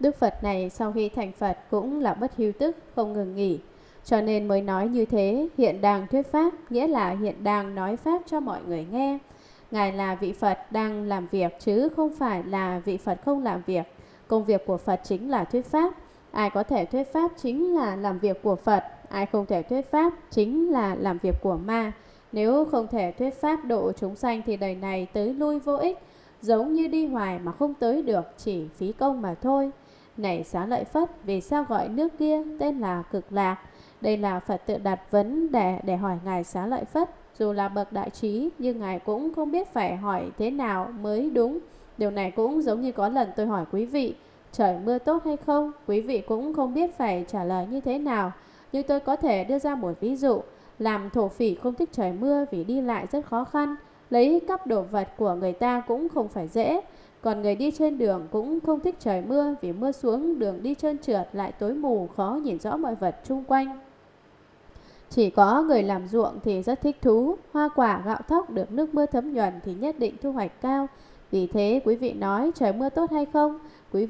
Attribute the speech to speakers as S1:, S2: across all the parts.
S1: Đức Phật này sau khi thành Phật cũng là bất hưu tức, không ngừng nghỉ. Cho nên mới nói như thế, hiện đang thuyết Pháp, nghĩa là hiện đang nói Pháp cho mọi người nghe. Ngài là vị Phật đang làm việc chứ không phải là vị Phật không làm việc. Công việc của Phật chính là thuyết Pháp. Ai có thể thuyết Pháp chính là làm việc của Phật. Ai không thể thuyết Pháp chính là làm việc của ma. Nếu không thể thuyết Pháp độ chúng sanh thì đời này tới lui vô ích. Giống như đi hoài mà không tới được, chỉ phí công mà thôi. Này Xá Lợi Phất, vì sao gọi nước kia tên là Cực Lạc? Đây là Phật tự đặt vấn đề để hỏi Ngài Xá Lợi Phất. Dù là bậc đại trí nhưng Ngài cũng không biết phải hỏi thế nào mới đúng. Điều này cũng giống như có lần tôi hỏi quý vị, trời mưa tốt hay không? Quý vị cũng không biết phải trả lời như thế nào. Nhưng tôi có thể đưa ra một ví dụ. Làm thổ phỉ không thích trời mưa vì đi lại rất khó khăn. Lấy cắp đồ vật của người ta cũng không phải dễ. Còn người đi trên đường cũng không thích trời mưa vì mưa xuống đường đi trơn trượt lại tối mù, khó nhìn rõ mọi vật chung quanh. Chỉ có người làm ruộng thì rất thích thú, hoa quả gạo thóc được nước mưa thấm nhuần thì nhất định thu hoạch cao. Vì thế quý vị nói trời mưa tốt hay không? Quý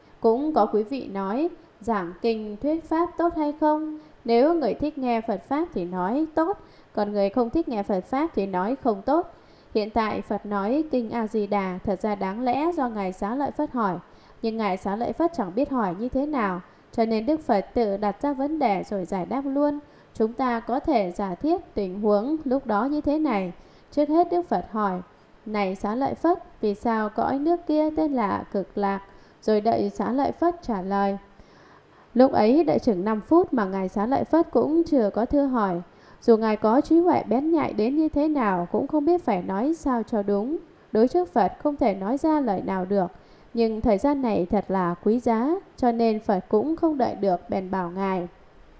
S1: vị nói giảng kinh thuyết Pháp tốt hay không? Nếu người thích nghe Phật Pháp thì nói tốt, còn người không thích nghe Phật Pháp thì nói không tốt. Hiện tại Phật nói kinh A-di-đà thật ra đáng lẽ do Ngài Xá Lợi Phất hỏi, nhưng Ngài Xá Lợi Phất chẳng biết hỏi như thế nào, cho nên Đức Phật tự đặt ra vấn đề rồi giải đáp luôn. Chúng ta có thể giả thiết tình huống lúc đó như thế này. Trước hết Đức Phật hỏi, này Xá Lợi Phất, vì sao cõi nước kia tên là Cực Lạc? Rồi đợi Xá Lợi Phất trả lời. Lúc ấy đợi chừng 5 phút mà Ngài Xá Lợi Phất cũng chưa có thưa hỏi. Dù Ngài có trí huệ bén nhạy đến như thế nào cũng không biết phải nói sao cho đúng. Đối trước Phật không thể nói ra lời nào được. Nhưng thời gian này thật là quý giá, cho nên Phật cũng không đợi được bèn bảo Ngài.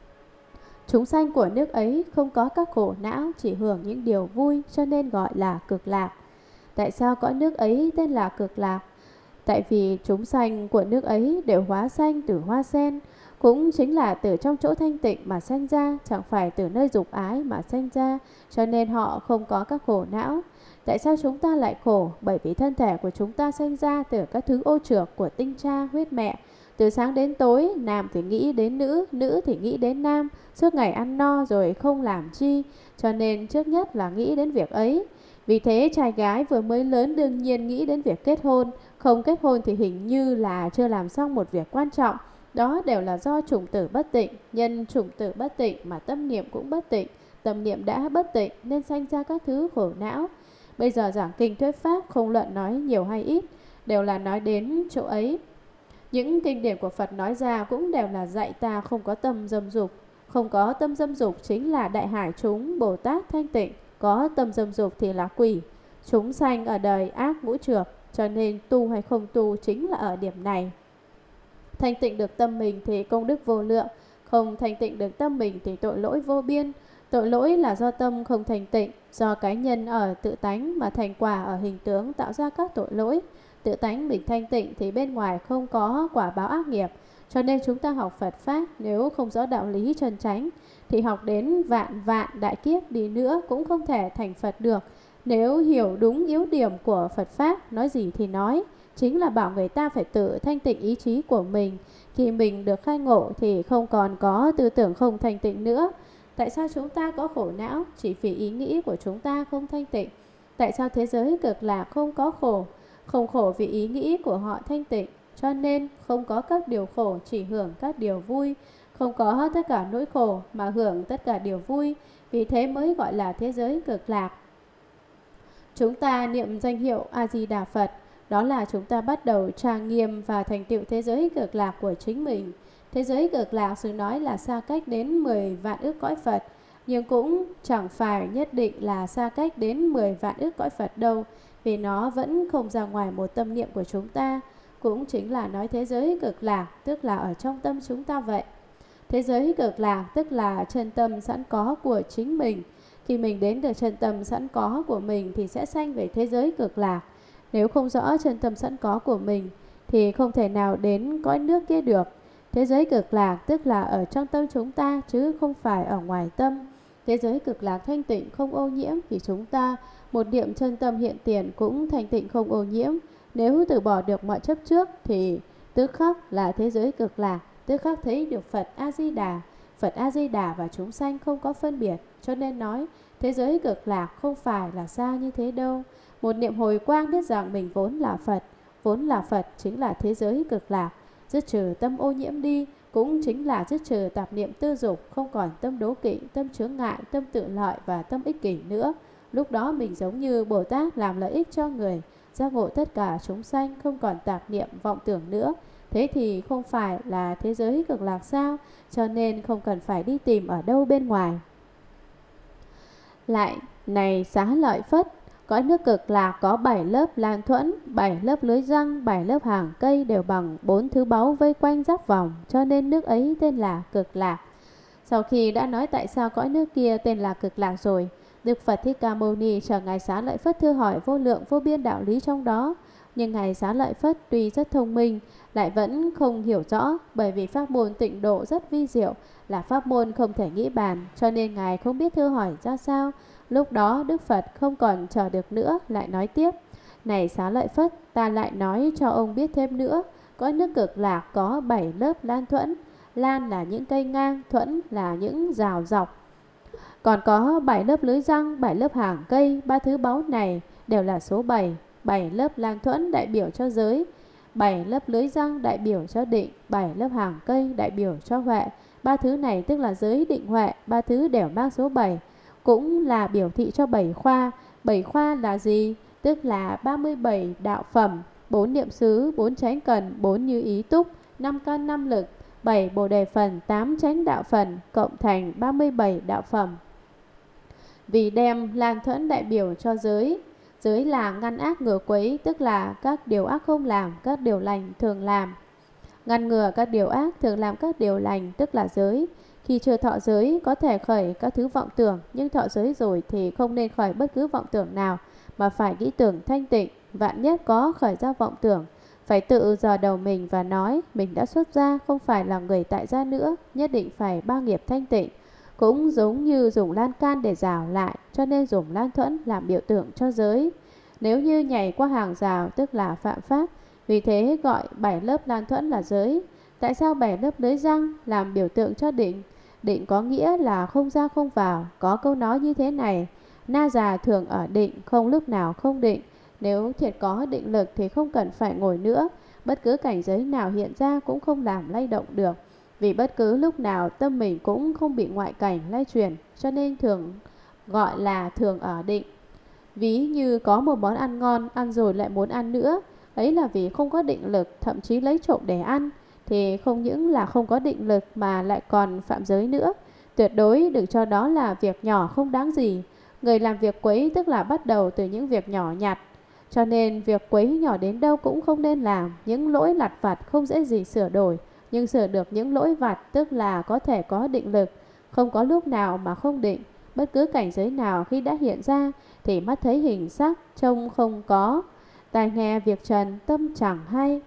S1: Chúng sanh của nước ấy không có các khổ não, chỉ hưởng những điều vui, cho nên gọi là Cực Lạc. Tại sao cõi nước ấy tên là Cực Lạc? Tại vì chúng sanh của nước ấy đều hóa sanh từ hoa sen, cũng chính là từ trong chỗ thanh tịnh mà sanh ra, chẳng phải từ nơi dục ái mà sanh ra, cho nên họ không có các khổ não. Tại sao chúng ta lại khổ? Bởi vì thân thể của chúng ta sanh ra từ các thứ ô trược của tinh cha, huyết mẹ. Từ sáng đến tối, nam thì nghĩ đến nữ, nữ thì nghĩ đến nam, suốt ngày ăn no rồi không làm chi, cho nên trước nhất là nghĩ đến việc ấy. Vì thế trai gái vừa mới lớn đương nhiên nghĩ đến việc kết hôn, không kết hôn thì hình như là chưa làm xong một việc quan trọng. Đó đều là do chủng tử bất tịnh, nhân chủng tử bất tịnh mà tâm niệm cũng bất tịnh, tâm niệm đã bất tịnh nên sanh ra các thứ khổ não. Bây giờ giảng kinh thuyết Pháp không luận nói nhiều hay ít, đều là nói đến chỗ ấy. Những kinh điển của Phật nói ra cũng đều là dạy ta không có tâm dâm dục. Không có tâm dâm dục chính là đại hải chúng Bồ Tát thanh tịnh, có tâm dâm dục thì là quỷ. Chúng sanh ở đời ác ngũ trược, cho nên tu hay không tu chính là ở điểm này. Thanh tịnh được tâm mình thì công đức vô lượng, không thanh tịnh được tâm mình thì tội lỗi vô biên. Tội lỗi là do tâm không thành tịnh, do cái nhân ở tự tánh mà thành quả ở hình tướng tạo ra các tội lỗi. Tự tánh mình thanh tịnh thì bên ngoài không có quả báo ác nghiệp. Cho nên chúng ta học Phật Pháp nếu không rõ đạo lý chân chánh thì học đến vạn vạn đại kiếp đi nữa cũng không thể thành Phật được. Nếu hiểu đúng yếu điểm của Phật Pháp, nói gì thì nói, chính là bảo người ta phải tự thanh tịnh ý chí của mình. Khi mình được khai ngộ thì không còn có tư tưởng không thanh tịnh nữa. Tại sao chúng ta có khổ não? Chỉ vì ý nghĩ của chúng ta không thanh tịnh. Tại sao thế giới Cực Lạc không có khổ? Không khổ vì ý nghĩ của họ thanh tịnh, cho nên không có các điều khổ, chỉ hưởng các điều vui. Không có tất cả nỗi khổ mà hưởng tất cả điều vui, vì thế mới gọi là thế giới Cực Lạc. Chúng ta niệm danh hiệu A-di-đà Phật, đó là chúng ta bắt đầu trang nghiêm và thành tựu thế giới Cực Lạc của chính mình. Thế giới Cực Lạc sự nói là xa cách đến 10 vạn ức cõi Phật, nhưng cũng chẳng phải nhất định là xa cách đến 10 vạn ức cõi Phật đâu, vì nó vẫn không ra ngoài một tâm niệm của chúng ta. Cũng chính là nói thế giới Cực Lạc, tức là ở trong tâm chúng ta vậy. Thế giới Cực Lạc tức là chân tâm sẵn có của chính mình. Khi mình đến được chân tâm sẵn có của mình thì sẽ sanh về thế giới Cực Lạc. Nếu không rõ chân tâm sẵn có của mình thì không thể nào đến cõi nước kia được. Thế giới Cực Lạc tức là ở trong tâm chúng ta chứ không phải ở ngoài tâm. Thế giới Cực Lạc thanh tịnh không ô nhiễm vì chúng ta một niệm chân tâm hiện tiền cũng thanh tịnh không ô nhiễm. Nếu từ bỏ được mọi chấp trước thì tức khắc là thế giới cực lạc, tức khắc thấy được Phật A-di-đà. Phật A-di-đà và chúng sanh không có phân biệt, cho nên nói thế giới cực lạc không phải là xa như thế đâu. Một niệm hồi quang biết rằng mình vốn là Phật, vốn là Phật chính là thế giới cực lạc. Dứt trừ tâm ô nhiễm đi, cũng chính là dứt trừ tạp niệm tư dục, không còn tâm đố kỵ, tâm chướng ngại, tâm tự lợi và tâm ích kỷ nữa. Lúc đó mình giống như Bồ Tát làm lợi ích cho người, giác ngộ tất cả chúng sanh, không còn tạp niệm vọng tưởng nữa. Thế thì không phải là thế giới cực lạc sao? Cho nên không cần phải đi tìm ở đâu bên ngoài. Lại, này Xá Lợi Phất, cõi nước cực lạc có 7 lớp lan thuẫn, 7 lớp lưới răng, 7 lớp hàng cây đều bằng 4 thứ báu vây quanh giáp vòng, cho nên nước ấy tên là cực lạc. Sau khi đã nói tại sao cõi nước kia tên là cực lạc rồi, Đức Phật Thích Ca Mâu Ni chờ Ngài Xá Lợi Phất thưa hỏi vô lượng vô biên đạo lý trong đó. Nhưng Ngài Xá Lợi Phất tuy rất thông minh, lại vẫn không hiểu rõ, bởi vì pháp môn tịnh độ rất vi diệu, là pháp môn không thể nghĩ bàn, cho nên Ngài không biết thưa hỏi ra sao. Lúc đó Đức Phật không còn chờ được nữa, lại nói tiếp: Này Xá Lợi Phất, ta lại nói cho ông biết thêm nữa. Cõi nước cực lạc có 7 lớp lan thuẫn. Lan là những cây ngang, thuẫn là những rào dọc. Còn có 7 lớp lưới răng, 7 lớp hàng cây. 3 thứ báu này đều là số 7. 7 lớp lan thuẫn đại biểu cho giới, 7 lớp lưới răng đại biểu cho định, 7 lớp hàng cây đại biểu cho huệ. 3 thứ này tức là giới, định, huệ. 3 thứ đều mang số 7, cũng là biểu thị cho 7 khoa. 7 khoa là gì? Tức là 37 đạo phẩm, 4 niệm xứ, 4 chánh cần, 4 như ý túc, 5 căn 5 lực, 7 bồ đề phần, 8 chánh đạo phần, cộng thành 37 đạo phẩm. Vì đem lan thuẫn đại biểu cho giới. Giới là ngăn ác ngừa quấy, tức là các điều ác không làm, các điều lành thường làm. Ngăn ngừa các điều ác, thường làm các điều lành, tức là giới. Khi chưa thọ giới có thể khởi các thứ vọng tưởng, nhưng thọ giới rồi thì không nên khởi bất cứ vọng tưởng nào, mà phải nghĩ tưởng thanh tịnh. Vạn nhất có khởi ra vọng tưởng, phải tự dò đầu mình và nói mình đã xuất gia, không phải là người tại gia nữa, nhất định phải ba nghiệp thanh tịnh. Cũng giống như dùng lan can để rào lại, cho nên dùng lan thuẫn làm biểu tượng cho giới. Nếu như nhảy qua hàng rào tức là phạm pháp, vì thế gọi 7 lớp lan thuẫn là giới. Tại sao 7 lớp lưới răng làm biểu tượng cho định? Định có nghĩa là không ra không vào. Có câu nói như thế này: na già thường ở định, không lúc nào không định. Nếu thiệt có định lực thì không cần phải ngồi nữa. Bất cứ cảnh giới nào hiện ra cũng không làm lay động được, vì bất cứ lúc nào tâm mình cũng không bị ngoại cảnh lay chuyển, cho nên thường gọi là thường ở định. Ví như có một món ăn ngon, ăn rồi lại muốn ăn nữa, ấy là vì không có định lực, thậm chí lấy trộm để ăn, thì không những là không có định lực mà lại còn phạm giới nữa. Tuyệt đối đừng cho đó là việc nhỏ không đáng gì. Người làm việc quấy tức là bắt đầu từ những việc nhỏ nhặt, cho nên việc quấy nhỏ đến đâu cũng không nên làm. Những lỗi lặt vặt không dễ gì sửa đổi, nhưng sửa được những lỗi vặt tức là có thể có định lực. Không có lúc nào mà không định. Bất cứ cảnh giới nào khi đã hiện ra thì mắt thấy hình sắc, trông không có, tai nghe việc trần, tâm chẳng hay.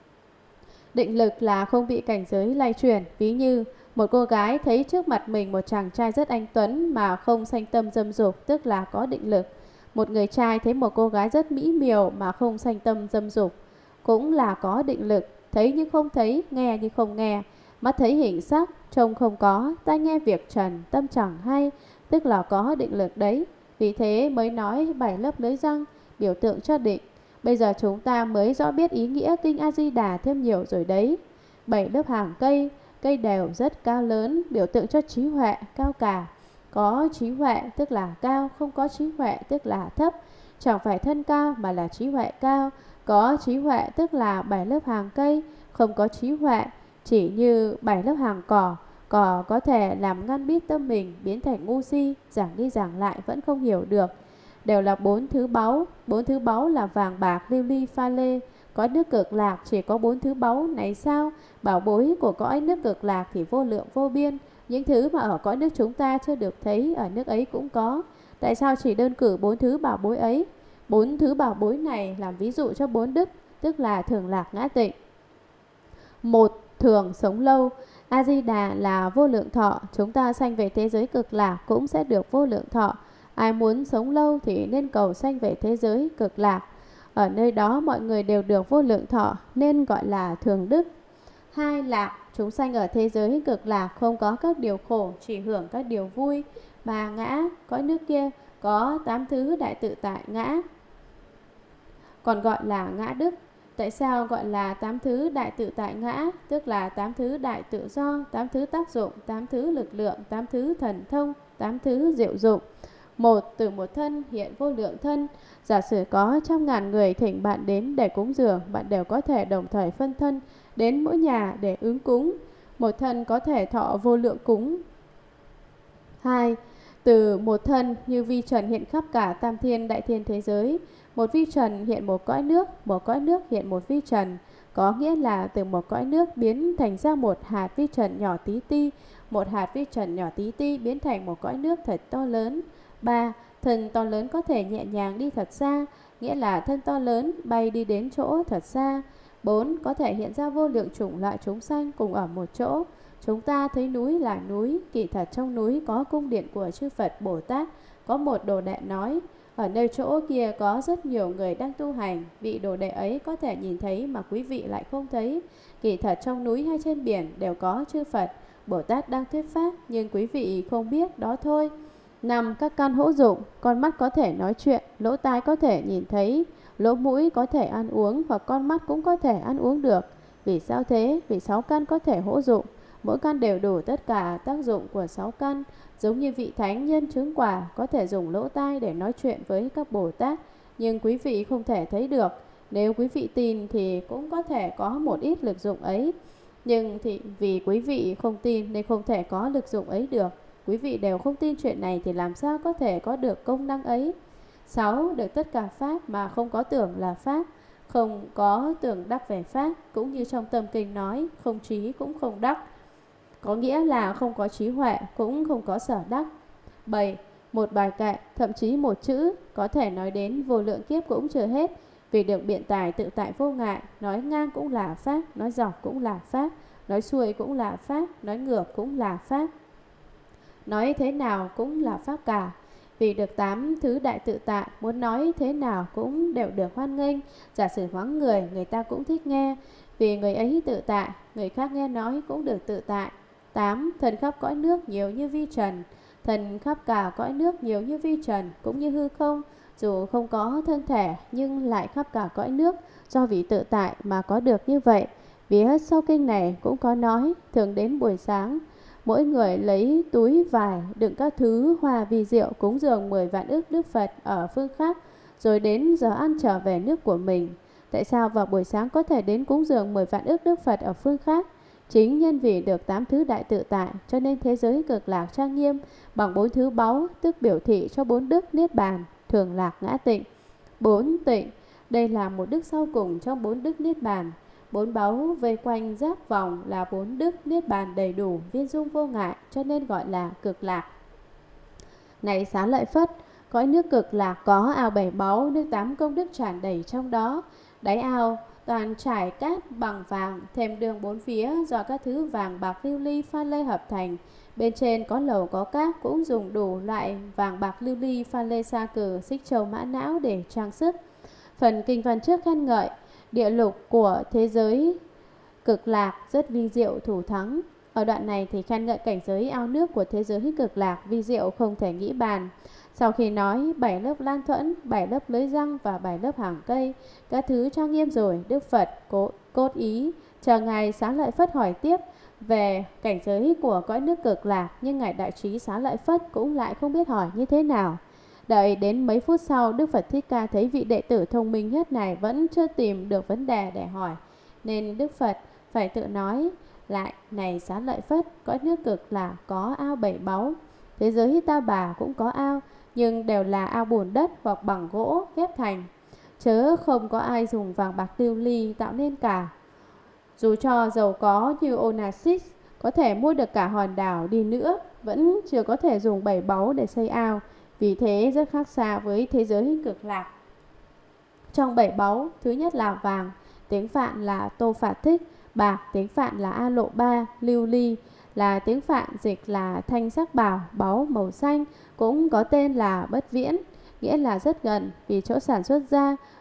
S1: Định lực là không bị cảnh giới lay chuyển. Ví như một cô gái thấy trước mặt mình một chàng trai rất anh tuấn mà không sanh tâm dâm dục, tức là có định lực. Một người trai thấy một cô gái rất mỹ miều mà không sanh tâm dâm dục, cũng là có định lực. Thấy nhưng không thấy, nghe nhưng không nghe, mắt thấy hình sắc, trông không có, tai nghe việc trần, tâm chẳng hay, tức là có định lực đấy. Vì thế mới nói 7 lớp lưới răng biểu tượng cho định. Bây giờ chúng ta mới rõ biết ý nghĩa kinh A-di-đà thêm nhiều rồi đấy. 7 lớp hàng cây, cây đều rất cao lớn, biểu tượng cho trí huệ cao cả. Có trí huệ tức là cao, không có trí huệ tức là thấp. Chẳng phải thân cao mà là trí huệ cao. Có trí huệ tức là 7 lớp hàng cây, không có trí huệ chỉ như 7 lớp hàng cỏ. Cỏ có thể làm ngăn biết tâm mình biến thành ngu si, giảng đi giảng lại vẫn không hiểu được. Đều là 4 thứ báu. 4 thứ báu là vàng bạc, lưu ly, pha lê. Cõi nước cực lạc chỉ có 4 thứ báu này sao? Bảo bối của cõi nước cực lạc thì vô lượng vô biên. Những thứ mà ở cõi nước chúng ta chưa được thấy, ở nước ấy cũng có. Tại sao chỉ đơn cử 4 thứ bảo bối ấy? 4 thứ bảo bối này làm ví dụ cho 4 đức, tức là thường lạc ngã tịnh. 1. Thường sống lâu. A-di-đà là vô lượng thọ. Chúng ta sanh về thế giới cực lạc cũng sẽ được vô lượng thọ. Ai muốn sống lâu thì nên cầu sanh về thế giới cực lạc. Ở nơi đó mọi người đều được vô lượng thọ nên gọi là thường đức. 2. Lạc, chúng sanh ở thế giới cực lạc không có các điều khổ, chỉ hưởng các điều vui. 3. Ngã, cõi nước kia có 8 thứ đại tự tại ngã, còn gọi là ngã đức. Tại sao gọi là 8 thứ đại tự tại ngã? Tức là 8 thứ đại tự do, 8 thứ tác dụng, 8 thứ lực lượng, 8 thứ thần thông, 8 thứ diệu dụng. Từ một thân hiện vô lượng thân. Giả sử có 100.000 người thỉnh bạn đến để cúng dường, bạn đều có thể đồng thời phân thân đến mỗi nhà để ứng cúng. Một thân có thể thọ vô lượng cúng. 2. Từ một thân như vi trần hiện khắp cả tam thiên đại thiên thế giới. Một vi trần hiện một cõi nước hiện một vi trần. Có nghĩa là từ một cõi nước biến thành ra một hạt vi trần nhỏ tí ti. Một hạt vi trần nhỏ tí ti biến thành một cõi nước thật to lớn. 3. Thân to lớn có thể nhẹ nhàng đi thật xa, nghĩa là thân to lớn bay đi đến chỗ thật xa. 4. Có thể hiện ra vô lượng chủng loại chúng sanh cùng ở một chỗ. Chúng ta thấy núi là núi, kỳ thật trong núi có cung điện của chư Phật Bồ Tát. Có một đồ đệ nói, ở nơi chỗ kia có rất nhiều người đang tu hành. Vị đồ đệ ấy có thể nhìn thấy mà quý vị lại không thấy. Kỳ thật trong núi hay trên biển đều có chư Phật Bồ Tát đang thuyết pháp, nhưng quý vị không biết đó thôi. 5. Các căn hữu dụng, con mắt có thể nói chuyện, lỗ tai có thể nhìn thấy, lỗ mũi có thể ăn uống hoặc con mắt cũng có thể ăn uống được. Vì sao thế? Vì 6 căn có thể hữu dụng, mỗi căn đều đủ tất cả tác dụng của 6 căn. Giống như vị thánh nhân chứng quả có thể dùng lỗ tai để nói chuyện với các Bồ Tát, nhưng quý vị không thể thấy được. Nếu quý vị tin thì cũng có thể có một ít lực dụng ấy, nhưng vì quý vị không tin nên không thể có lực dụng ấy được. Quý vị đều không tin chuyện này thì làm sao có thể có được công năng ấy? 6. Được tất cả pháp mà không có tưởng là pháp, không có tưởng đắc về pháp, cũng như trong tâm kinh nói, không trí cũng không đắc, có nghĩa là không có trí huệ cũng không có sở đắc. 7. Một bài kệ, thậm chí một chữ, có thể nói đến vô lượng kiếp cũng chưa hết, vì được biện tài tự tại vô ngại. Nói ngang cũng là pháp, nói dọc cũng là pháp, nói xuôi cũng là pháp, nói ngược cũng là pháp, nói thế nào cũng là pháp cả. Vì được 8 thứ đại tự tại, muốn nói thế nào cũng đều được hoan nghênh. Giả sử vắng người, người ta cũng thích nghe, vì người ấy tự tại, người khác nghe nói cũng được tự tại. 8. Thần khắp cõi nước nhiều như vi trần. Thần khắp cả cõi nước nhiều như vi trần, cũng như hư không, dù không có thân thể nhưng lại khắp cả cõi nước, do vị tự tại mà có được như vậy. Vì hết sau kinh này cũng có nói, thường đến buổi sáng, mỗi người lấy túi vải đựng các thứ hoa vi diệu cúng dường 10 vạn ức Đức Phật ở phương khác, rồi đến giờ ăn trở về nước của mình. Tại sao vào buổi sáng có thể đến cúng dường 10 vạn ức Đức Phật ở phương khác? Chính nhân vì được 8 thứ đại tự tại, cho nên thế giới cực lạc trang nghiêm bằng 4 thứ báu, tức biểu thị cho 4 đức niết bàn, thường lạc, ngã tịnh. 4 tịnh, đây là một đức sau cùng trong 4 đức niết bàn. 4 báu vây quanh giáp vòng là 4 đức niết bàn đầy đủ, viên dung vô ngại, cho nên gọi là cực lạc. Này Xá Lợi Phất, cõi nước cực lạc có ao 7 báu, nước 8 công đức tràn đầy trong đó. Đáy ao toàn trải cát bằng vàng, thêm đường 4 phía do các thứ vàng bạc lưu ly pha lê hợp thành. Bên trên có lầu có cát, cũng dùng đủ loại vàng bạc lưu ly pha lê sa cừ, xích châu mã não để trang sức. Phần kinh văn trước khen ngợi địa lục của thế giới cực lạc rất vi diệu thủ thắng. Ở đoạn này thì khen ngợi cảnh giới ao nước của thế giới cực lạc vi diệu không thể nghĩ bàn. Sau khi nói 7 lớp lan thuẫn, 7 lớp lưới răng và 7 lớp hàng cây, các thứ trang nghiêm rồi, Đức Phật cốt ý chờ ngài Xá Lợi Phất hỏi tiếp về cảnh giới của cõi nước cực lạc, nhưng ngài đại trí Xá Lợi Phất cũng lại không biết hỏi như thế nào. Đợi đến mấy phút sau, Đức Phật Thích Ca thấy vị đệ tử thông minh nhất này vẫn chưa tìm được vấn đề để hỏi, nên Đức Phật phải tự nói lại: này Xá Lợi Phất, cõi nước cực lạc có ao 7 báu, thế giới Ta Bà cũng có ao, nhưng đều là ao bùn đất hoặc bằng gỗ ghép thành, chớ không có ai dùng vàng bạc lưu ly tạo nên cả. Dù cho giàu có như Onassis có thể mua được cả hòn đảo đi nữa, vẫn chưa có thể dùng 7 báu để xây ao, vì thế rất khác xa với thế giới cực lạc. Trong 7 báu, thứ nhất là vàng, tiếng Phạn là Tô Phạt Thích; bạc, tiếng Phạn là A Lộ Ba; lưu ly là tiếng Phạn dịch là Thanh Sắc Bảo, báu màu xanh, cũng có tên là Bất Viễn, nghĩa là rất gần, vì chỗ sản xuất ra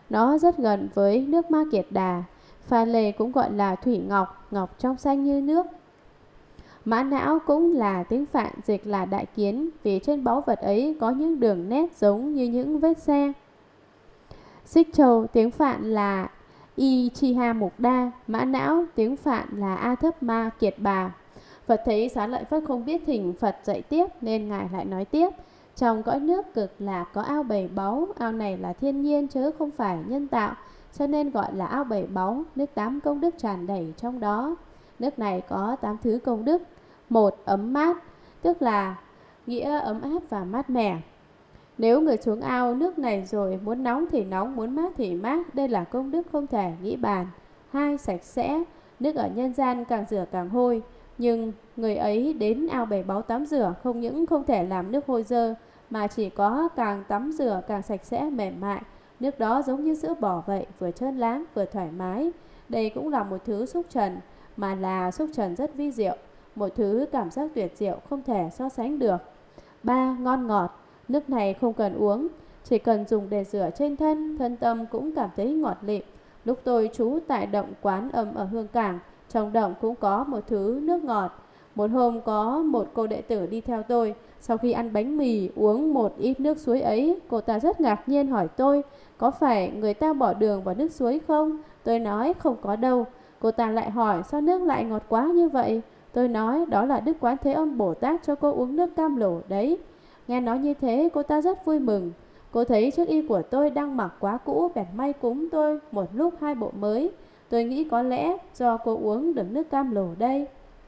S1: Nó rất gần với nước Ma Kiệt Đà. Pha lê cũng gọi là thủy ngọc, ngọc trong xanh như nước. Mã não cũng là tiếng Phạn dịch là đại kiến, vì trên báu vật ấy có những đường nét giống như những vết xe. Xích châu tiếng Phạn là Ichiha Mục Đa, mã não tiếng Phạn là A Thấp Ma Kiệt Bà. Phật thấy Xá Lợi Phất không biết thỉnh Phật dạy tiếp nên Ngài lại nói tiếp. Trong cõi nước Cực Lạc có ao bảy báu, ao này là thiên nhiên chứ không phải nhân tạo, cho nên gọi là ao bảy báu, nước 8 công đức tràn đầy trong đó. Nước này có 8 thứ công đức. 1. Ấm mát, tức là nghĩa ấm áp và mát mẻ. Nếu người xuống ao nước này rồi muốn nóng thì nóng, muốn mát thì mát, đây là công đức không thể nghĩ bàn. 2. Sạch sẽ, nước ở nhân gian càng rửa càng hôi, nhưng người ấy đến ao bảy báu tắm rửa không những không thể làm nước hôi dơ, mà chỉ có càng tắm rửa càng sạch sẽ mềm mại. Nước đó giống như sữa bò vậy, vừa trơn láng vừa thoải mái. Đây cũng là một thứ xúc trần, mà là xúc trần rất vi diệu, một thứ cảm giác tuyệt diệu không thể so sánh được. 3. Ngon ngọt, nước này không cần uống, chỉ cần dùng để rửa trên thân, thân tâm cũng cảm thấy ngọt lịm. Lúc tôi trú tại động Quán Âm ở Hương Cảng, trong động cũng có một thứ nước ngọt. Một hôm có một cô đệ tử đi theo tôi, sau khi ăn bánh mì uống một ít nước suối ấy, cô ta rất ngạc nhiên hỏi tôi, có phải người ta bỏ đường vào nước suối không? Tôi nói không có đâu. Cô ta lại hỏi sao nước lại ngọt quá như vậy? Tôi nói đó là Đức Quán Thế Âm Bồ Tát cho cô uống nước cam lồ đấy. Nghe nói như thế cô ta rất vui mừng. Cô thấy chiếc y của tôi đang mặc quá cũ, bèn may cúng tôi một lúc 2 bộ mới. Tôi nghĩ có lẽ do cô uống được nước cam lồ đây.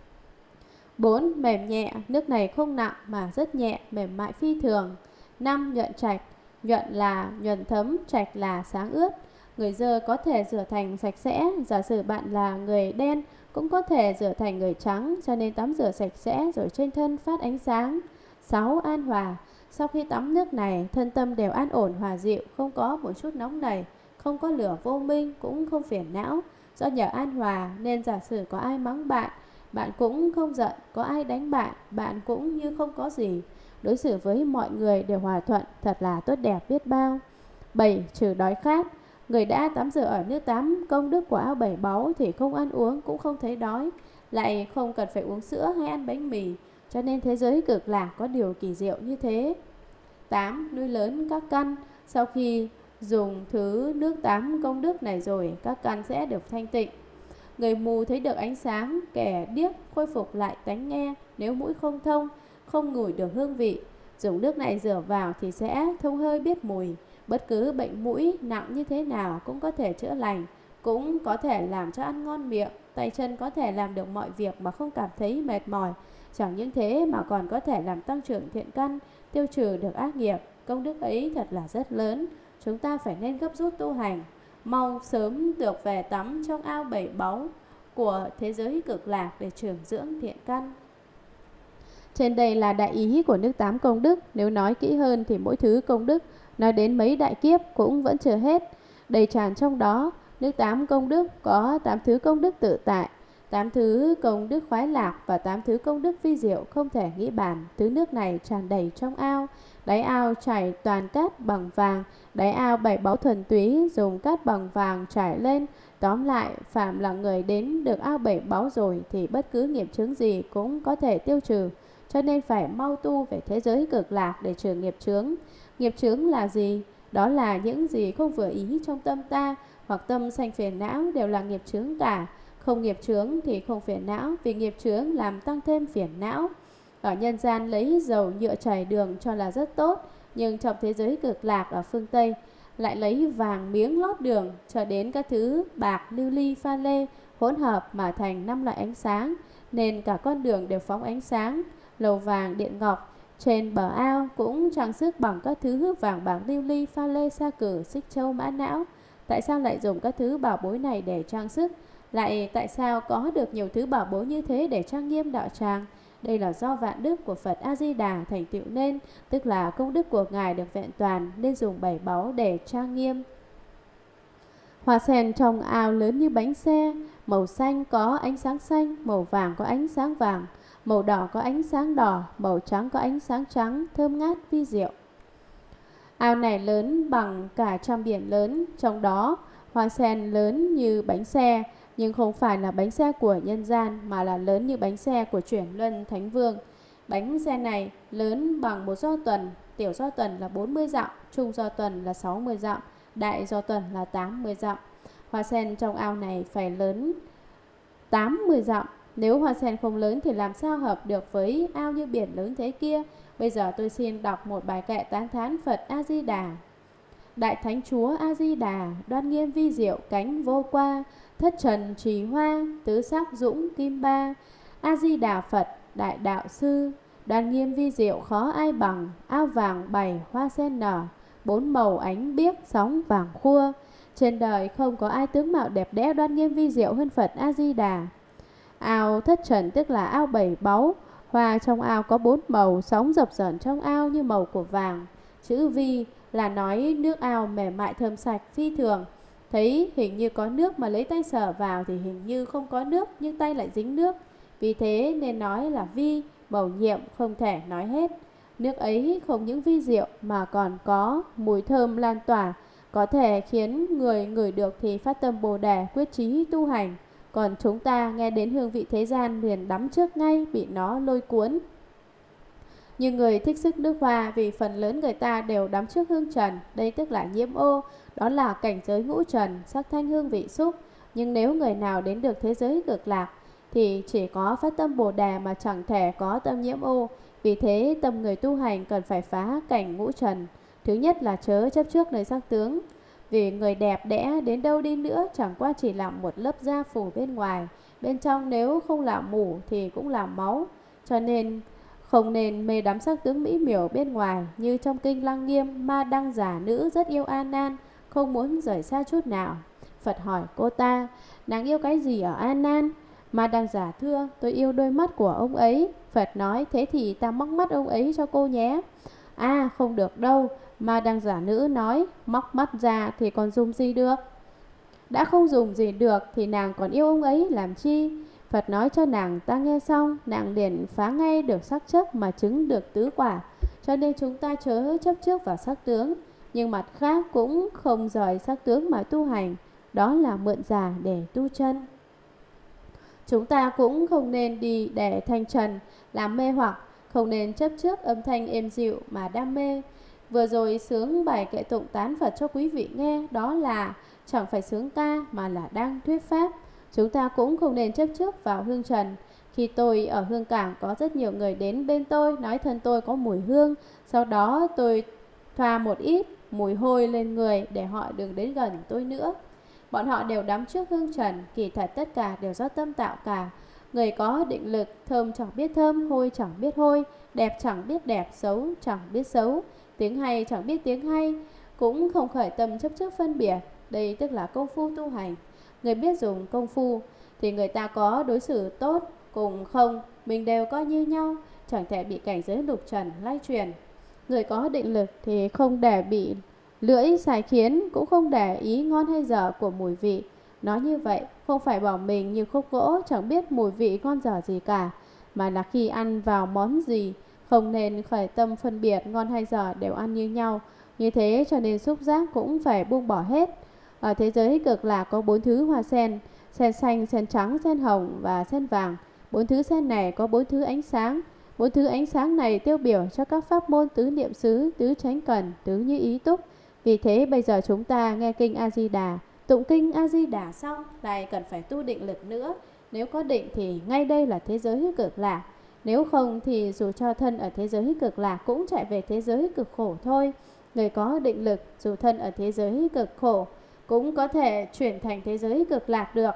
S1: 4. Mềm nhẹ, nước này không nặng mà rất nhẹ, mềm mại phi thường. 5. Nhuận trạch, nhuận là nhuần thấm, trạch là sáng ướt. Người dơ có thể rửa thành sạch sẽ, giả sử bạn là người đen cũng có thể rửa thành người trắng, cho nên tắm rửa sạch sẽ rồi trên thân phát ánh sáng. 6. An hòa, sau khi tắm nước này, thân tâm đều an ổn hòa dịu, không có một chút nóng nảy, không có lửa vô minh, cũng không phiền não. Do nhờ an hòa nên giả sử có ai mắng bạn, bạn cũng không giận, có ai đánh bạn, bạn cũng như không có gì. Đối xử với mọi người đều hòa thuận, thật là tốt đẹp biết bao. 7. Trừ đói khát, người đã tắm rửa ở nước tắm công đức của ao bảy báu thì không ăn uống cũng không thấy đói, lại không cần phải uống sữa hay ăn bánh mì, cho nên thế giới Cực Lạc có điều kỳ diệu như thế. 8. Nuôi lớn các căn, sau khi dùng thứ nước tắm công đức này rồi, các căn sẽ được thanh tịnh. Người mù thấy được ánh sáng, kẻ điếc khôi phục lại tánh nghe, nếu mũi không thông, không ngửi được hương vị. Dùng nước này rửa vào thì sẽ thông hơi biết mùi. Bất cứ bệnh mũi nặng như thế nào cũng có thể chữa lành, cũng có thể làm cho ăn ngon miệng. Tay chân có thể làm được mọi việc mà không cảm thấy mệt mỏi. Chẳng những thế mà còn có thể làm tăng trưởng thiện căn, tiêu trừ được ác nghiệp. Công đức ấy thật là rất lớn. Chúng ta phải nên gấp rút tu hành, mau sớm được về tắm trong ao bảy báu của thế giới Cực Lạc để trưởng dưỡng thiện căn. Trên đây là đại ý của nước 8 công đức. Nếu nói kỹ hơn thì mỗi thứ công đức nói đến mấy đại kiếp cũng vẫn chưa hết. Đầy tràn trong đó, nước 8 công đức có 8 thứ công đức tự tại, 8 thứ công đức khoái lạc và 8 thứ công đức vi diệu không thể nghĩ bàn. Thứ nước này tràn đầy trong ao, đáy ao trải toàn cát bằng vàng, đáy ao bảy báu thuần túy dùng cát bằng vàng trải lên. Tóm lại, phạm là người đến được ao bảy báu rồi thì bất cứ nghiệp chướng gì cũng có thể tiêu trừ. Cho nên phải mau tu về thế giới Cực Lạc để trừ nghiệp chướng. Nghiệp chướng là gì? Đó là những gì không vừa ý trong tâm ta, hoặc tâm sanh phiền não đều là nghiệp chướng cả. Không nghiệp chướng thì không phiền não, vì nghiệp chướng làm tăng thêm phiền não. Ở nhân gian lấy dầu nhựa trải đường cho là rất tốt, nhưng trong thế giới Cực Lạc ở phương Tây lại lấy vàng miếng lót đường, cho đến các thứ bạc, lưu ly, pha lê hỗn hợp mà thành 5 loại ánh sáng, nên cả con đường đều phóng ánh sáng. Lầu vàng, điện ngọc trên bờ ao cũng trang sức bằng các thứ vàng bạc, lưu ly, pha lê, sa cử, xích châu, mã não. Tại sao lại dùng các thứ bảo bối này để trang sức? Lại tại sao có được nhiều thứ bảo bối như thế để trang nghiêm đạo tràng? Đây là do vạn đức của Phật A-di-đà thành tựu nên, tức là công đức của Ngài được vẹn toàn, nên dùng bảy báu để trang nghiêm. Hoa sen trong ao lớn như bánh xe, màu xanh có ánh sáng xanh, màu vàng có ánh sáng vàng, màu đỏ có ánh sáng đỏ, màu trắng có ánh sáng trắng, thơm ngát vi diệu. Ao này lớn bằng cả trăm biển lớn, trong đó hoa sen lớn như bánh xe, nhưng không phải là bánh xe của nhân gian mà là lớn như bánh xe của chuyển luân Thánh Vương. Bánh xe này lớn bằng một do tuần, tiểu do tuần là 40 dặm, trung do tuần là 60 dặm, đại do tuần là 80 dặm. Hoa sen trong ao này phải lớn 80 dặm. Nếu hoa sen không lớn thì làm sao hợp được với ao như biển lớn thế kia. Bây giờ tôi xin đọc một bài kệ tán thán Phật A-di-đà. Đại Thánh Chúa A-di-đà, đoan nghiêm vi diệu cánh vô qua, thất trần trì hoa, tứ sắc dũng kim ba. A-di-đà Phật, đại đạo sư, đoan nghiêm vi diệu khó ai bằng, ao vàng bày hoa sen nở, bốn màu ánh biếc sóng vàng khua. Trên đời không có ai tướng mạo đẹp đẽ đoan nghiêm vi diệu hơn Phật A-di-đà. Ao thất trần tức là ao bảy báu, hoa trong ao có bốn màu, sóng dập dờn trong ao như màu của vàng. Chữ vi là nói nước ao mềm mại thơm sạch phi thường. Thấy hình như có nước mà lấy tay sờ vào thì hình như không có nước, nhưng tay lại dính nước. Vì thế nên nói là vi, mầu nhiệm không thể nói hết. Nước ấy không những vi diệu mà còn có mùi thơm lan tỏa, có thể khiến người ngửi được thì phát tâm Bồ Đề, quyết chí tu hành. Còn chúng ta nghe đến hương vị thế gian liền đắm trước ngay, bị nó lôi cuốn. Như người thích sức nước hoa, vì phần lớn người ta đều đắm trước hương trần, đây tức là nhiễm ô, đó là cảnh giới ngũ trần, sắc thanh hương vị xúc. Nhưng nếu người nào đến được thế giới cực lạc thì chỉ có phát tâm Bồ Đề mà chẳng thể có tâm nhiễm ô. Vì thế tâm người tu hành cần phải phá cảnh ngũ trần. Thứ nhất là chớ chấp trước nơi sắc tướng. Vì người đẹp đẽ đến đâu đi nữa chẳng qua chỉ là một lớp da phủ bên ngoài, bên trong nếu không là mủ thì cũng là máu. Cho nên không nên mê đắm sắc tướng mỹ miều bên ngoài. Như trong kinh Lăng Nghiêm, Ma Đăng giả nữ rất yêu A Nan, không muốn rời xa chút nào. Phật hỏi cô ta, nàng yêu cái gì ở A Nan? Ma Đăng giả thưa, tôi yêu đôi mắt của ông ấy. Phật nói, thế thì ta móc mắt ông ấy cho cô nhé. À, không được đâu. Ma Đăng giả nữ nói, móc mắt ra thì còn dùng gì được? Đã không dùng gì được thì nàng còn yêu ông ấy làm chi? Phật nói cho nàng ta nghe xong, nàng liền phá ngay được sắc chấp mà chứng được tứ quả. Cho nên chúng ta chớ chấp trước vào sắc tướng, nhưng mặt khác cũng không rời sắc tướng mà tu hành, đó là mượn giả để tu chân. Chúng ta cũng không nên đi để thanh trần làm mê hoặc, không nên chấp trước âm thanh êm dịu mà đam mê. Vừa rồi sướng bài kệ tụng tán Phật cho quý vị nghe, đó là chẳng phải sướng ca mà là đang thuyết pháp. Chúng ta cũng không nên chấp trước vào hương trần. Khi tôi ở hương cảng có rất nhiều người đến bên tôi nói thân tôi có mùi hương, sau đó tôi thoa một ít mùi hôi lên người để họ đừng đến gần tôi nữa. Bọn họ đều đắm trước hương trần, kỳ thật tất cả đều do tâm tạo cả. Người có định lực, thơm chẳng biết thơm, hôi chẳng biết hôi, đẹp chẳng biết đẹp, xấu chẳng biết xấu, tiếng hay chẳng biết tiếng hay, cũng không khởi tâm chấp trước phân biệt. Đây tức là công phu tu hành. Người biết dùng công phu thì người ta có đối xử tốt cùng không, mình đều coi như nhau, chẳng thể bị cảnh giới lục trần lay truyền. Người có định lực thì không để bị lưỡi sai khiến, cũng không để ý ngon hay dở của mùi vị. Nói như vậy không phải bỏ mình như khúc gỗ chẳng biết mùi vị ngon dở gì cả, mà là khi ăn vào món gì không nên khởi tâm phân biệt ngon hay dở, đều ăn như nhau. Như thế cho nên xúc giác cũng phải buông bỏ hết. Ở thế giới cực lạc có 4 thứ hoa sen: sen xanh, sen trắng, sen hồng và sen vàng. 4 thứ sen này có 4 thứ ánh sáng. 4 thứ ánh sáng này tiêu biểu cho các pháp môn tứ niệm xứ, tứ chánh cần, tứ như ý túc. Vì thế bây giờ chúng ta nghe kinh A-di-đà, tụng kinh A-di-đà xong lại cần phải tu định lực nữa. Nếu có định thì ngay đây là thế giới cực lạc. Nếu không thì dù cho thân ở thế giới cực lạc cũng chạy về thế giới cực khổ thôi. Người có định lực dù thân ở thế giới cực khổ cũng có thể chuyển thành thế giới cực lạc được.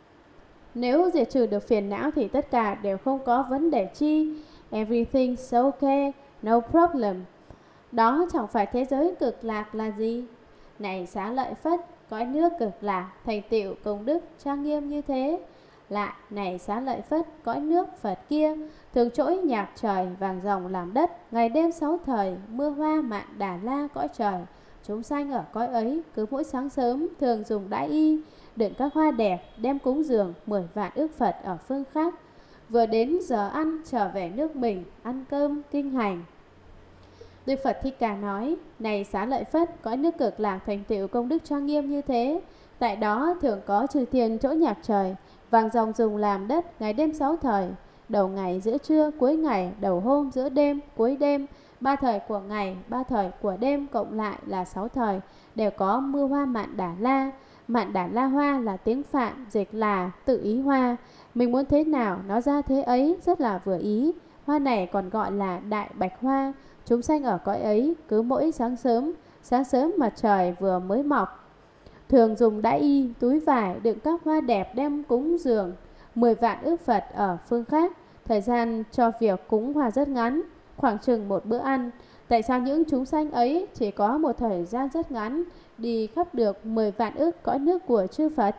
S1: Nếu diệt trừ được phiền não thì tất cả đều không có vấn đề chi. Everything's okay, no problem. Đó chẳng phải thế giới cực lạc là gì? Này Xá Lợi Phất, cõi nước cực lạc thành tựu công đức trang nghiêm như thế. Lại này Xá Lợi Phất, cõi nước Phật kia thường trỗi nhạc trời, vàng ròng làm đất, ngày đêm 6 thời, mưa hoa mạn đà la cõi trời. Chúng sanh ở cõi ấy cứ mỗi sáng sớm thường dùng đãi y đựng các hoa đẹp đem cúng dường 10 vạn ức Phật ở phương khác. Vừa đến giờ ăn trở về nước mình ăn cơm kinh hành. Đức Phật Thích Ca nói: Này Xá Lợi Phất, cõi nước Cực Lạc thành tựu công đức trang nghiêm như thế. Tại đó thường có chư thiên chỗ nhạc trời, vàng ròng dùng làm đất, ngày đêm 6 thời, đầu ngày giữa trưa, cuối ngày, đầu hôm giữa đêm, cuối đêm, 3 thời của ngày, 3 thời của đêm, cộng lại là 6 thời, đều có mưa hoa Mạn Đà La. Mạn Đà La hoa là tiếng Phạn, dịch là tự ý hoa. Mình muốn thế nào nó ra thế ấy, rất là vừa ý. Hoa này còn gọi là Đại Bạch Hoa. Chúng sanh ở cõi ấy cứ mỗi sáng sớm mặt trời vừa mới mọc, thường dùng đãi y, túi vải đựng các hoa đẹp đem cúng dường 10 vạn ức Phật ở phương khác. Thời gian cho việc cúng hoa rất ngắn, khoảng chừng một bữa ăn. Tại sao những chúng sanh ấy chỉ có một thời gian rất ngắn đi khắp được 10 vạn ức cõi nước của chư Phật?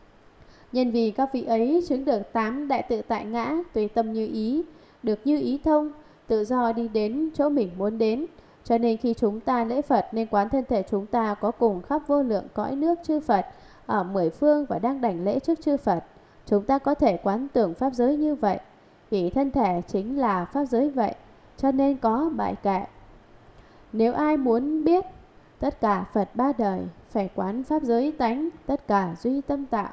S1: Nhân vì các vị ấy chứng được 8 đại tự tại ngã, tùy tâm như ý, được như ý thông, tự do đi đến chỗ mình muốn đến. Cho nên khi chúng ta lễ Phật nên quán thân thể chúng ta có cùng khắp vô lượng cõi nước chư Phật ở 10 phương và đang đảnh lễ trước chư Phật. Chúng ta có thể quán tưởng pháp giới như vậy, vì thân thể chính là pháp giới vậy, cho nên có bài kệ: Nếu ai muốn biết tất cả Phật ba đời, phải quán pháp giới tánh, tất cả duy tâm tạo.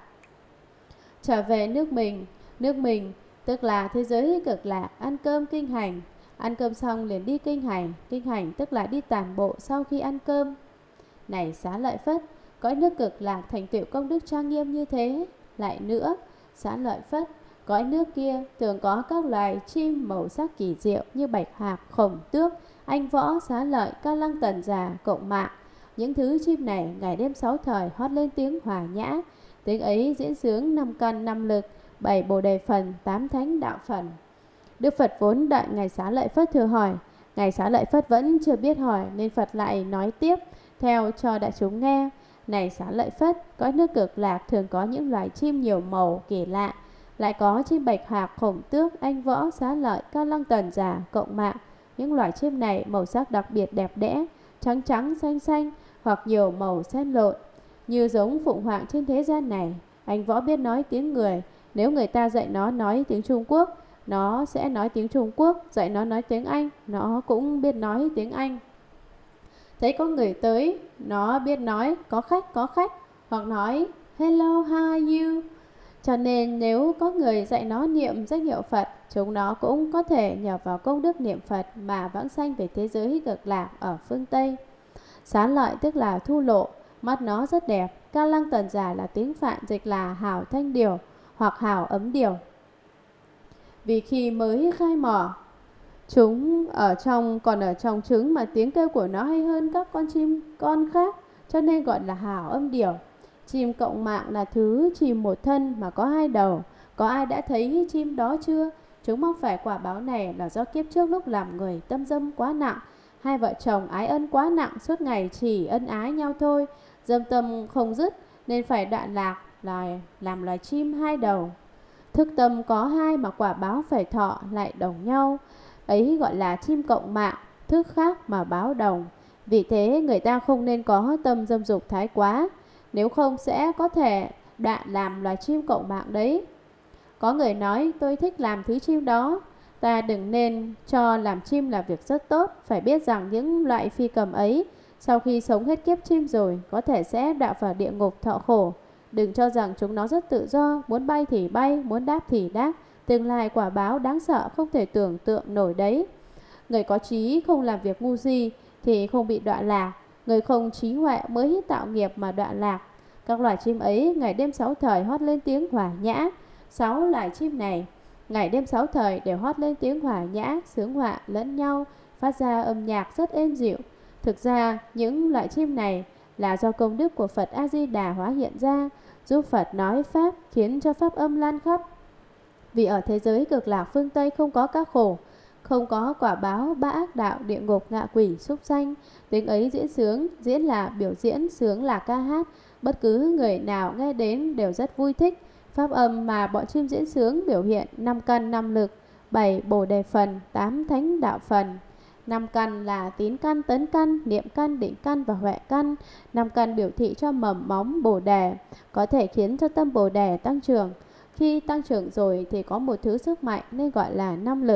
S1: Trở về nước mình tức là thế giới Cực Lạc, ăn cơm kinh hành. Ăn cơm xong liền đi kinh hành tức là đi tản bộ sau khi ăn cơm. Này Xá Lợi Phất, cõi nước Cực Lạc thành tựu công đức trang nghiêm như thế. Lại nữa, Xá Lợi Phất, cõi nước kia thường có các loài chim màu sắc kỳ diệu như bạch hạc, khổng tước, anh võ, xá lợi, ca lăng, tần già, cộng mạng. Những thứ chim này ngày đêm 6 thời hót lên tiếng hòa nhã. Tiếng ấy diễn sướng 5 căn 5 lực, 7 bồ đề phần, 8 thánh đạo phần. Đức Phật vốn đợi Ngài Xá Lợi Phất thừa hỏi. Ngài Xá Lợi Phất vẫn chưa biết hỏi nên Phật lại nói tiếp theo cho đại chúng nghe. Này Xá Lợi Phất, cõi nước Cực Lạc thường có những loài chim nhiều màu kỳ lạ. Lại có chim bạch hạc, khổng tước, anh võ, xá lợi, ca lăng, tần già, cộng mạng. Những loài chim này màu sắc đặc biệt đẹp đẽ, trắng trắng, xanh xanh hoặc nhiều màu xen lộn, như giống phụng hoàng trên thế gian này. Anh võ biết nói tiếng người, nếu người ta dạy nó nói tiếng Trung Quốc, nó sẽ nói tiếng Trung Quốc. Dạy nó nói tiếng Anh, nó cũng biết nói tiếng Anh. Thấy có người tới, nó biết nói có khách, hoặc nói hello, how are you. Cho nên nếu có người dạy nó niệm danh hiệu Phật, chúng nó cũng có thể nhờ vào công đức niệm Phật mà vãng sanh về thế giới Cực Lạc ở phương Tây. Xá lợi tức là thu lộ, mắt nó rất đẹp. Ca lăng, tần già là tiếng Phạn, dịch là hào thanh điều hoặc hào ấm điều. Vì khi mới khai mỏ, chúng còn ở trong trứng mà tiếng kêu của nó hay hơn các con chim con khác, cho nên gọi là hào âm điều. Chim cộng mạng là thứ chim một thân mà có 2 đầu. Có ai đã thấy chim đó chưa? Chúng mắc phải quả báo này là do kiếp trước lúc làm người tâm dâm quá nặng. 2 vợ chồng ái ân quá nặng, suốt ngày chỉ ân ái nhau thôi, dâm tâm không dứt nên phải đoạn lạc làm loài chim 2 đầu. Thức tâm có 2 mà quả báo phải thọ lại đồng nhau, ấy gọi là chim cộng mạng, thức khác mà báo đồng. Vì thế người ta không nên có tâm dâm dục thái quá, nếu không sẽ có thể đoạn làm loài chim cộng mạng đấy. Có người nói tôi thích làm thứ chim đó. Ta đừng nên cho làm chim là việc rất tốt. Phải biết rằng những loại phi cầm ấy sau khi sống hết kiếp chim rồi có thể sẽ đọa vào địa ngục thọ khổ. Đừng cho rằng chúng nó rất tự do, muốn bay thì bay, muốn đáp thì đáp. Tương lai quả báo đáng sợ không thể tưởng tượng nổi đấy. Người có trí không làm việc ngu si thì không bị đọa lạc. Người không trí huệ mới tạo nghiệp mà đọa lạc. Các loài chim ấy ngày đêm 6 thời hót lên tiếng hòa nhã. 6 loài chim này ngày đêm 6 thời đều hót lên tiếng hòa nhã, sướng họa lẫn nhau, phát ra âm nhạc rất êm dịu. Thực ra những loại chim này là do công đức của Phật A Di Đà hóa hiện ra, giúp Phật nói pháp, khiến cho pháp âm lan khắp. Vì ở thế giới Cực Lạc phương Tây không có các khổ, không có quả báo, 3 ác đạo, địa ngục, ngạ quỷ, súc sanh. Tiếng ấy diễn sướng, diễn là biểu diễn, sướng là ca hát. Bất cứ người nào nghe đến đều rất vui thích. Pháp âm mà bọn chim diễn sướng biểu hiện 5 căn 5 lực, 7 bồ đề phần, 8 thánh đạo phần. 5 căn là tín căn, tấn căn, niệm căn, định căn và huệ căn. 5 căn biểu thị cho mầm móng bồ đề, có thể khiến cho tâm bồ đề tăng trưởng. Khi tăng trưởng rồi thì có một thứ sức mạnh nên gọi là 5 lực.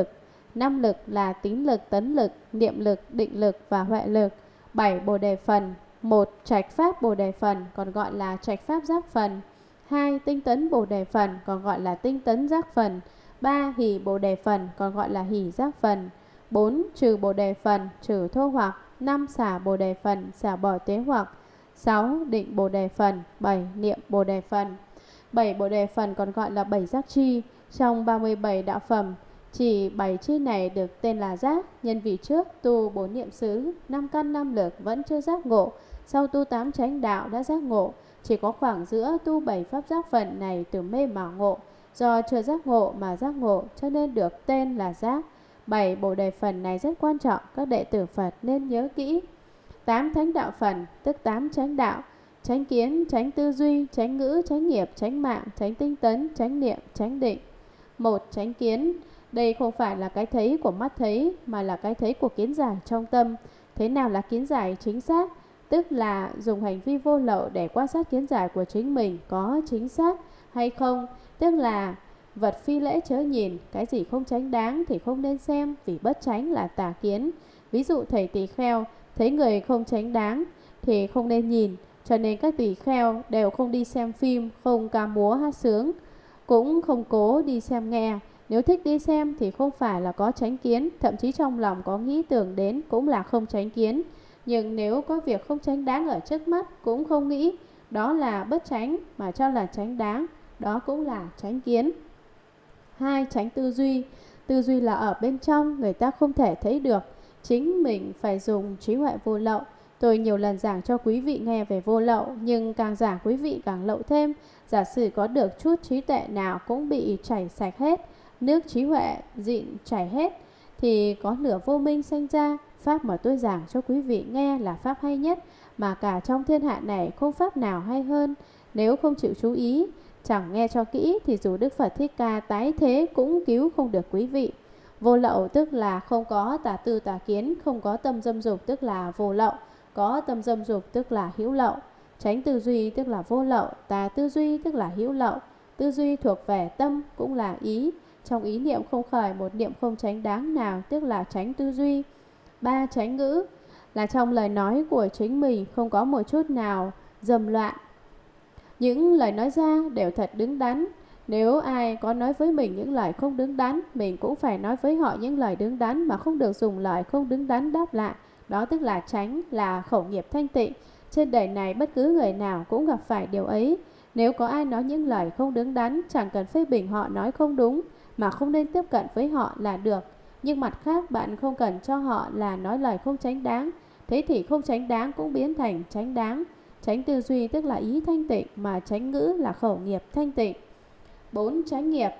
S1: 5 lực là tín lực, tấn lực, niệm lực, định lực và huệ lực. 7 bồ đề phần. 1 trạch pháp bồ đề phần, còn gọi là trạch pháp giác phần. 2 tinh tấn bồ đề phần, còn gọi là tinh tấn giác phần. 3 hỷ bồ đề phần, còn gọi là hỷ giác phần. 4 trừ bồ đề phần, trừ thô hoặc. 5 xả bồ đề phần, xả bỏ tế hoặc. 6 định bồ đề phần. 7 niệm bồ đề phần. 7 bồ đề phần còn gọi là 7 giác chi. Trong 37 đạo phẩm, chỉ 7 chi này được tên là giác. Nhân vì trước tu 4 niệm xứ, 5 căn 5 lực vẫn chưa giác ngộ, sau tu 8 chánh đạo đã giác ngộ. Chỉ có khoảng giữa tu 7 pháp giác phần này từ mê mà ngộ, do chưa giác ngộ mà giác ngộ, cho nên được tên là giác. 7 bồ đề phần này rất quan trọng, các đệ tử Phật nên nhớ kỹ. 8 thánh đạo phần, tức 8 chánh đạo: chánh kiến, chánh tư duy, chánh ngữ, chánh nghiệp, chánh mạng, chánh tinh tấn, chánh niệm, chánh định. 1 chánh kiến. Đây không phải là cái thấy của mắt thấy, mà là cái thấy của kiến giải trong tâm. Thế nào là kiến giải chính xác? Tức là dùng hành vi vô lậu để quan sát kiến giải của chính mình có chính xác hay không. Tức là vật phi lễ chớ nhìn, cái gì không chánh đáng thì không nên xem, vì bất chánh là tà kiến. Ví dụ thầy tỳ kheo thấy người không chánh đáng thì không nên nhìn, cho nên các tỳ kheo đều không đi xem phim, không ca múa hát sướng, cũng không cố đi xem nghe. Nếu thích đi xem thì không phải là có chánh kiến, thậm chí trong lòng có nghĩ tưởng đến cũng là không chánh kiến. Nhưng nếu có việc không chánh đáng ở trước mắt cũng không nghĩ, đó là bất chánh, mà cho là chánh đáng, đó cũng là chánh kiến. 2 chánh tư duy. Tư duy là ở bên trong, người ta không thể thấy được, chính mình phải dùng trí huệ vô lậu. Tôi nhiều lần giảng cho quý vị nghe về vô lậu, nhưng càng giảng quý vị càng lậu thêm. Giả sử có được chút trí tuệ nào cũng bị chảy sạch hết, nước trí huệ dịn chảy hết, thì có nửa vô minh sanh ra. Pháp mà tôi giảng cho quý vị nghe là pháp hay nhất, mà cả trong thiên hạ này không pháp nào hay hơn. Nếu không chịu chú ý, chẳng nghe cho kỹ, thì dù Đức Phật Thích Ca tái thế cũng cứu không được quý vị. Vô lậu tức là không có tà tư tà kiến, không có tâm dâm dục tức là vô lậu, có tâm dâm dục tức là hữu lậu. Chánh tư duy tức là vô lậu, tà tư duy tức là hữu lậu. Tư duy thuộc về tâm cũng là ý, trong ý niệm không khởi một niệm không chánh đáng nào, tức là chánh tư duy. 3 chánh ngữ là trong lời nói của chính mình không có một chút nào dầm loạn, những lời nói ra đều thật đứng đắn. Nếu ai có nói với mình những lời không đứng đắn, mình cũng phải nói với họ những lời đứng đắn, mà không được dùng lời không đứng đắn đáp lại. Đó tức là chánh, là khẩu nghiệp thanh tịnh. Trên đời này bất cứ người nào cũng gặp phải điều ấy. Nếu có ai nói những lời không đứng đắn, chẳng cần phê bình họ nói không đúng, mà không nên tiếp cận với họ là được. Nhưng mặt khác bạn không cần cho họ là nói lời không chánh đáng, thế thì không chánh đáng cũng biến thành chánh đáng. Chánh tư duy tức là ý thanh tịnh, mà chánh ngữ là khẩu nghiệp thanh tịnh. 4 chánh nghiệp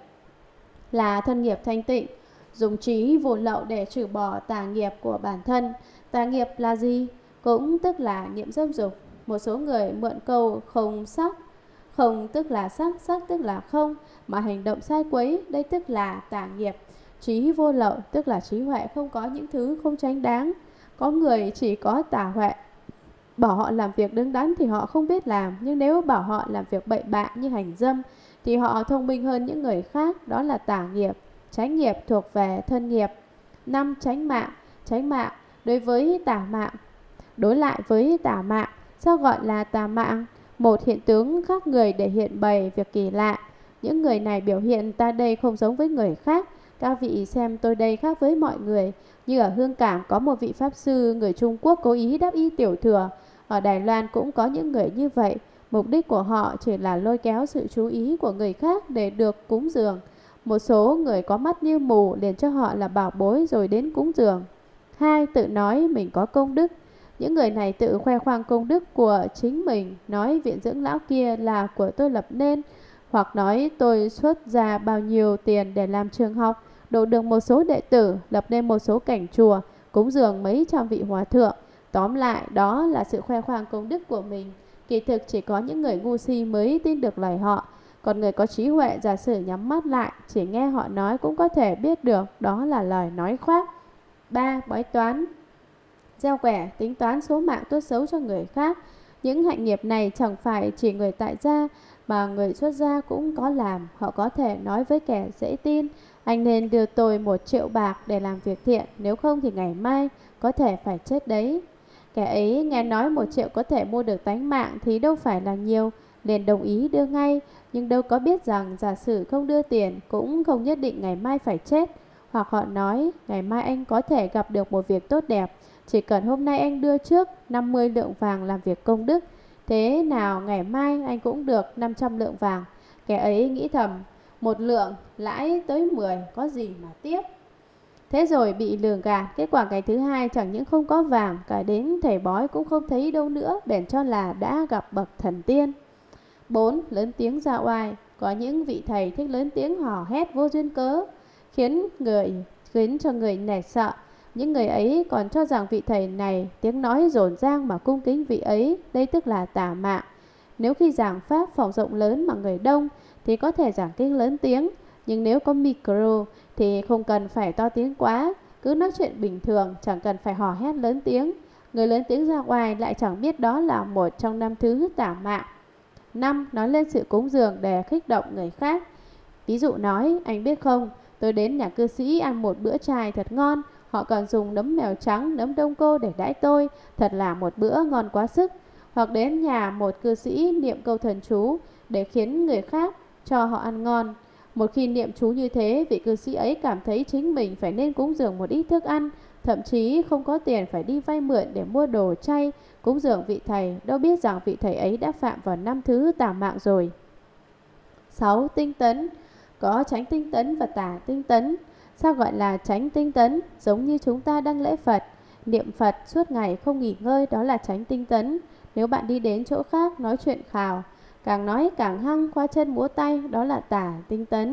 S1: là thân nghiệp thanh tịnh, dùng trí vô lậu để trừ bỏ tà nghiệp của bản thân. Tà nghiệp là gì? Cũng tức là niệm dâm dục. Một số người mượn câu không sắc, không tức là sắc, sắc tức là không, mà hành động sai quấy, đây tức là tà nghiệp. Trí vô lậu tức là trí huệ không có những thứ không chánh đáng. Có người chỉ có tà huệ, bảo họ làm việc đứng đắn thì họ không biết làm, nhưng nếu bảo họ làm việc bậy bạ như hành dâm thì họ thông minh hơn những người khác, đó là tà nghiệp. Chánh nghiệp thuộc về thân nghiệp. 5 chánh mạng. Chánh mạng đối với tà mạng, đối lại với tà mạng. Sao gọi là tà mạng? Một hiện tướng khác người để hiện bày việc kỳ lạ. Những người này biểu hiện ta đây không giống với người khác. Các vị xem tôi đây khác với mọi người. Như ở Hương Cảng có một vị Pháp Sư người Trung Quốc cố ý đắp y tiểu thừa. Ở Đài Loan cũng có những người như vậy. Mục đích của họ chỉ là lôi kéo sự chú ý của người khác để được cúng dường. Một số người có mắt như mù liền cho họ là bảo bối rồi đến cúng dường. 2. Tự nói mình có công đức. Những người này tự khoe khoang công đức của chính mình, nói viện dưỡng lão kia là của tôi lập nên, hoặc nói tôi xuất ra bao nhiêu tiền để làm trường học, độ được một số đệ tử, lập nên một số cảnh chùa, cúng dường mấy trăm vị hòa thượng. Tóm lại đó là sự khoe khoang công đức của mình. Kỳ thực chỉ có những người ngu si mới tin được lời họ. Còn người có trí huệ giả sử nhắm mắt lại, chỉ nghe họ nói cũng có thể biết được đó là lời nói khoác. 3. Bói toán. Gieo quẻ, tính toán số mạng tốt xấu cho người khác. Những hạnh nghiệp này chẳng phải chỉ người tại gia mà người xuất gia cũng có làm. Họ có thể nói với kẻ dễ tin: anh nên đưa tôi 1 triệu bạc để làm việc thiện, nếu không thì ngày mai có thể phải chết đấy. Kẻ ấy nghe nói 1 triệu có thể mua được tánh mạng thì đâu phải là nhiều, liền đồng ý đưa ngay, nhưng đâu có biết rằng giả sử không đưa tiền cũng không nhất định ngày mai phải chết. Hoặc họ nói: ngày mai anh có thể gặp được một việc tốt đẹp, chỉ cần hôm nay anh đưa trước 50 lượng vàng làm việc công đức, thế nào ngày mai anh cũng được 500 lượng vàng. Kẻ ấy nghĩ thầm: 1 lượng lãi tới 10, có gì mà tiếc. Thế rồi bị lường gạt. Kết quả ngày thứ hai chẳng những không có vàng, cả đến thầy bói cũng không thấy đâu nữa, bèn cho là đã gặp bậc thần tiên. 4. Lớn tiếng ra oai. Có những vị thầy thích lớn tiếng hò hét vô duyên cớ, khiến cho người nể sợ. Những người ấy còn cho rằng vị thầy này tiếng nói rộn rang mà cung kính vị ấy, đây tức là tà mạng. Nếu khi giảng pháp phòng rộng lớn mà người đông thì có thể giảng kinh lớn tiếng, nhưng nếu có micro thì không cần phải to tiếng quá, cứ nói chuyện bình thường, chẳng cần phải hò hét lớn tiếng. Người lớn tiếng ra ngoài lại chẳng biết đó là một trong 5 thứ tà mạng. 5. Nói lên sự cúng dường để khích động người khác. Ví dụ nói: anh biết không, tôi đến nhà cư sĩ ăn một bữa chài thật ngon, họ còn dùng nấm mèo trắng, nấm đông cô để đãi tôi, thật là một bữa ngon quá sức. Hoặc đến nhà một cư sĩ niệm câu thần chú để khiến người khác cho họ ăn ngon. Một khi niệm chú như thế, vị cư sĩ ấy cảm thấy chính mình phải nên cúng dường một ít thức ăn, thậm chí không có tiền phải đi vay mượn để mua đồ chay cúng dường vị thầy, đâu biết rằng vị thầy ấy đã phạm vào 5 thứ tà mạng rồi. 6. Tinh tấn. Có chánh tinh tấn và tà tinh tấn. Sao gọi là chánh tinh tấn? Giống như chúng ta đang lễ Phật, niệm Phật suốt ngày không nghỉ ngơi, đó là chánh tinh tấn. Nếu bạn đi đến chỗ khác nói chuyện khào, càng nói càng hăng, khoa chân múa tay, đó là tà tinh tấn.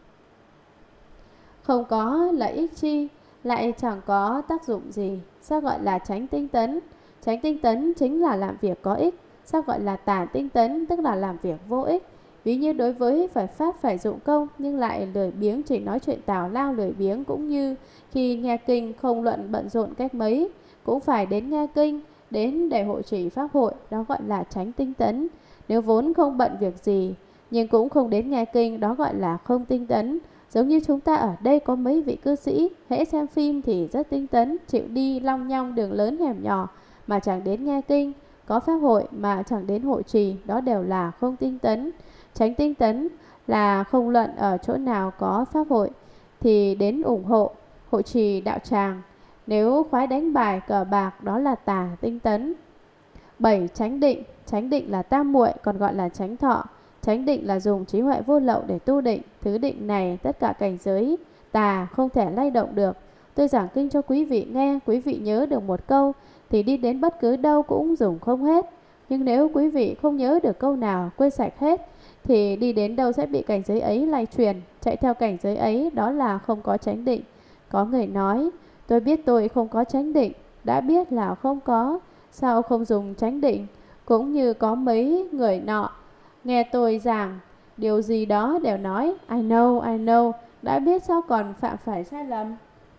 S1: Không có lợi ích chi, lại chẳng có tác dụng gì, sao gọi là chánh tinh tấn? Chánh tinh tấn chính là làm việc có ích. Sao gọi là tà tinh tấn? Tức là làm việc vô ích. Ví như đối với Phật pháp phải dụng công, nhưng lại lười biếng chỉ nói chuyện tào lao lười biếng, cũng như khi nghe kinh không luận bận rộn cách mấy cũng phải đến nghe kinh, đến để hộ trì pháp hội, đó gọi là chánh tinh tấn. Nếu vốn không bận việc gì nhưng cũng không đến nghe kinh, đó gọi là không tinh tấn. Giống như chúng ta ở đây có mấy vị cư sĩ, hễ xem phim thì rất tinh tấn, chịu đi long nhong đường lớn hẻm nhỏ mà chẳng đến nghe kinh, có pháp hội mà chẳng đến hộ trì, đó đều là không tinh tấn. Chánh tinh tấn là không luận ở chỗ nào có pháp hội thì đến ủng hộ, hộ trì đạo tràng. Nếu khoái đánh bài cờ bạc, đó là tà tinh tấn. 7. Chánh định. Chánh định là tam muội, còn gọi là chánh thọ. Chánh định là dùng trí huệ vô lậu để tu định. Thứ định này tất cả cảnh giới tà không thể lay động được. Tôi giảng kinh cho quý vị nghe, quý vị nhớ được một câu thì đi đến bất cứ đâu cũng dùng không hết. Nhưng nếu quý vị không nhớ được câu nào, quên sạch hết, thì đi đến đâu sẽ bị cảnh giới ấy lay truyền. Chạy theo cảnh giới ấy, đó là không có chánh định. Có người nói: tôi biết tôi không có chánh định. Đã biết là không có, sao không dùng chánh định? Cũng như có mấy người nọ nghe tôi giảng điều gì đó đều nói I know, đã biết sao còn phạm phải sai lầm.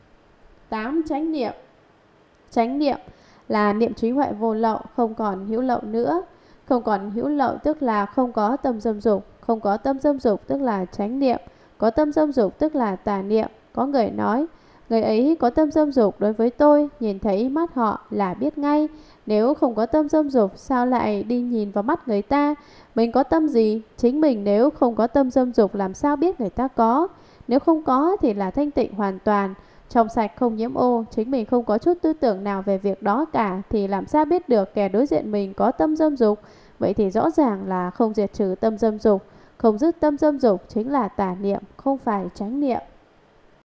S1: 8. Chánh niệm. Chánh niệm là niệm trí huệ vô lậu, không còn hữu lậu nữa. Không còn hữu lậu tức là không có tâm dâm dục. Không có tâm dâm dục tức là chánh niệm. Có tâm dâm dục tức là tà niệm. Có người nói: người ấy có tâm dâm dục đối với tôi, nhìn thấy mắt họ là biết ngay. Nếu không có tâm dâm dục, sao lại đi nhìn vào mắt người ta? Mình có tâm gì? Chính mình nếu không có tâm dâm dục, làm sao biết người ta có? Nếu không có thì là thanh tịnh hoàn toàn, trong sạch không nhiễm ô. Chính mình không có chút tư tưởng nào về việc đó cả, thì làm sao biết được kẻ đối diện mình có tâm dâm dục? Vậy thì rõ ràng là không diệt trừ tâm dâm dục. Không dứt tâm dâm dục chính là tà niệm, không phải chánh niệm.